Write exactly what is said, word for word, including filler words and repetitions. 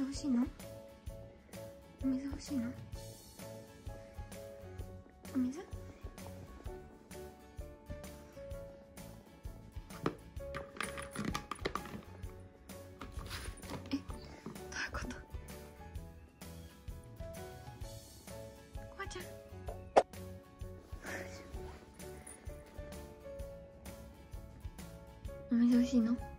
欲しいの？お水欲しいの？お水？え、どういうこと？こわちゃんお水欲しいの？